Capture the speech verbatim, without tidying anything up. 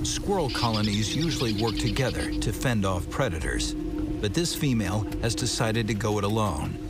Squirrel colonies usually work together to fend off predators, but this female has decided to go it alone.